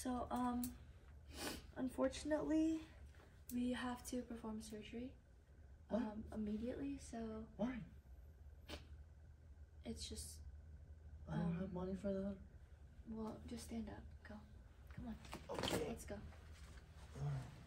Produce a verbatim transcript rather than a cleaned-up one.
So, um, unfortunately, we have to perform surgery What? um, immediately, so Why? it's just, I don't um, have money for that. well, just stand up. Go. Come on. Okay. Let's go. Alright.